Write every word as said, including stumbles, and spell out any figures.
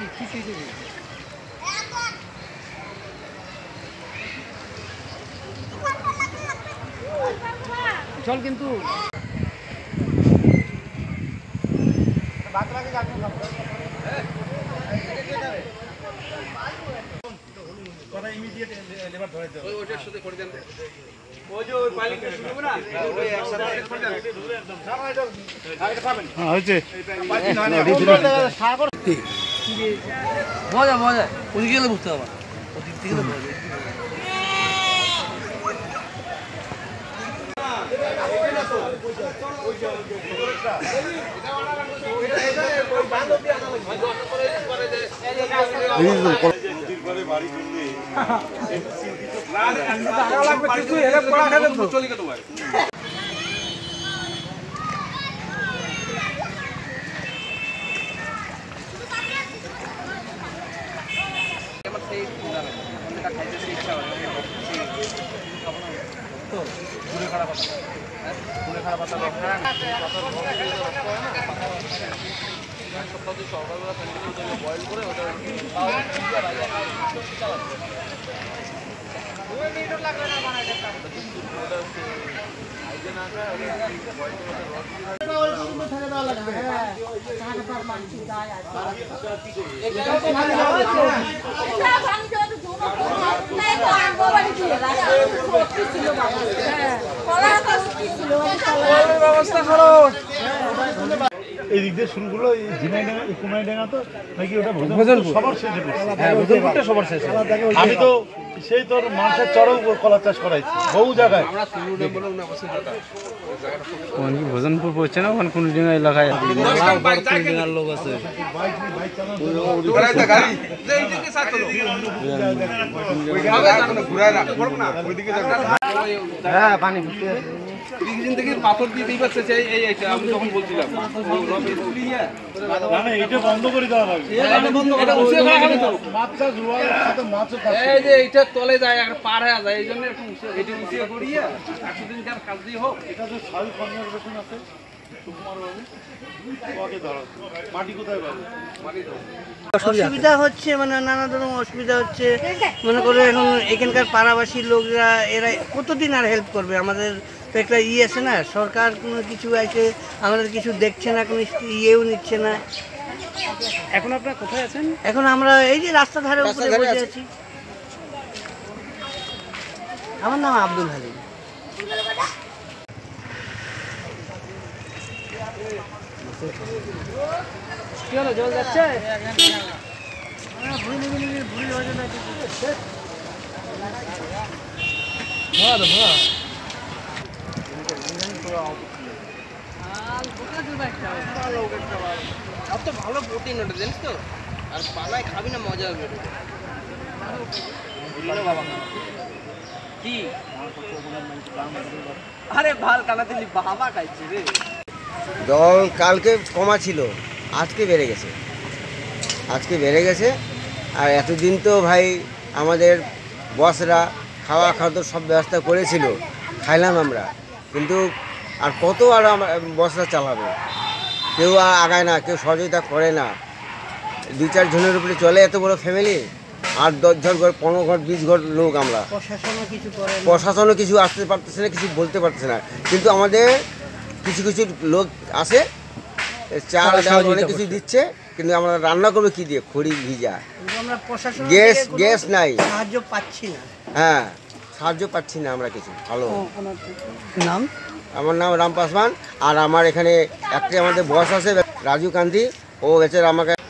চল কিন্তু মজা মজা ওদিকে গেলে বুঝতে পারবা ওদিক থেকে সকালবেলা বয়েল করে ওটা লাগবে না বানাইতে ব্যবস্থা করো এই দিক দিয়ে শুরু করলো ঝিনাইডাঙ্গা কুমাইডাঙ্গা তো নাকি ওটা সবার শেষে সবার শেষে আমি তো সেই তোর মানুষের চড়েও কলা চাষ করাইছি বহু জায়গায় ভোজনপুর পড়ছে না ওখানে কোন ডিঙ্গা এলাকায় লোক আছে হ্যাঁ পানি পাথর দিয়ে আমি তখন বলছিলাম এটা বন্ধ করে দেওয়া লাগবে এইটা তলে যায় পার হয়ে যায় এই জন্য একটু এটা উঁচিয়ে করিয়ে একশো দিন কার কাজ দিয়ে হোক এটা তো সয়েল কনজারভেশন আছে অসুবিধা হচ্ছে মানে নানা ধরনের অসুবিধা হচ্ছে মনে করে এখন এখানকার পাড়াবাসী লোকরা এরা কতদিন আর হেল্প করবে আমাদের তো একটা ই আছে না সরকার কোনো কিছু আছে আমাদের কিছু দেখছে না কোনো ইয়েও নিচ্ছে না। এখন আপনারা কোথায় আছেন? এখন আমরা এই যে রাস্তা ধারে উপরে বসে আছি। আমার নাম আব্দুল হালিম। কি হলো জল যাচ্ছে? ভালো প্রোটিন ওটা জানিস তো আর পালায় খাবি না মজা হবে কি আরে ভাল কানা দিলি বাবা খাইছে রে জল কালকে কমা ছিল আজকে বেড়ে গেছে আজকে বেড়ে গেছে আর এতদিন তো ভাই আমাদের বসরা খাওয়া খাদ্য সব ব্যবস্থা করেছিল খাইলাম আমরা কিন্তু আর কত আর বসরা চালাবে কেউ আর আগায় না কেউ সহযোগিতা করে না দুই চার জনের উপরে চলে এত বড় ফ্যামিলি আট দশ জন ঘর পনেরো ঘর বিশ ঘর লোক আমরা প্রশাসনও কিছু করে প্রশাসনও কিছু আসতে পারতেছে না কিছু বলতে পারতেছে না কিন্তু আমাদের কিছু কিছু লোক আসে চাল ডাল অনেক কিছু দিচ্ছে কিন্তু আমরা রান্না করবো কি দিয়ে খড়ি ভিজা আমরা প্রশাসন গ্যাস গ্যাস নাই সাহায্য পাচ্ছি না হ্যাঁ সাহায্য পাচ্ছি না আমরা কিছু ভালো নাম আমার নাম রাম পাসওয়ান আর আমার এখানে একটা আমাদের বস আছে রাজু কান্তি ও বেচারা আমাকে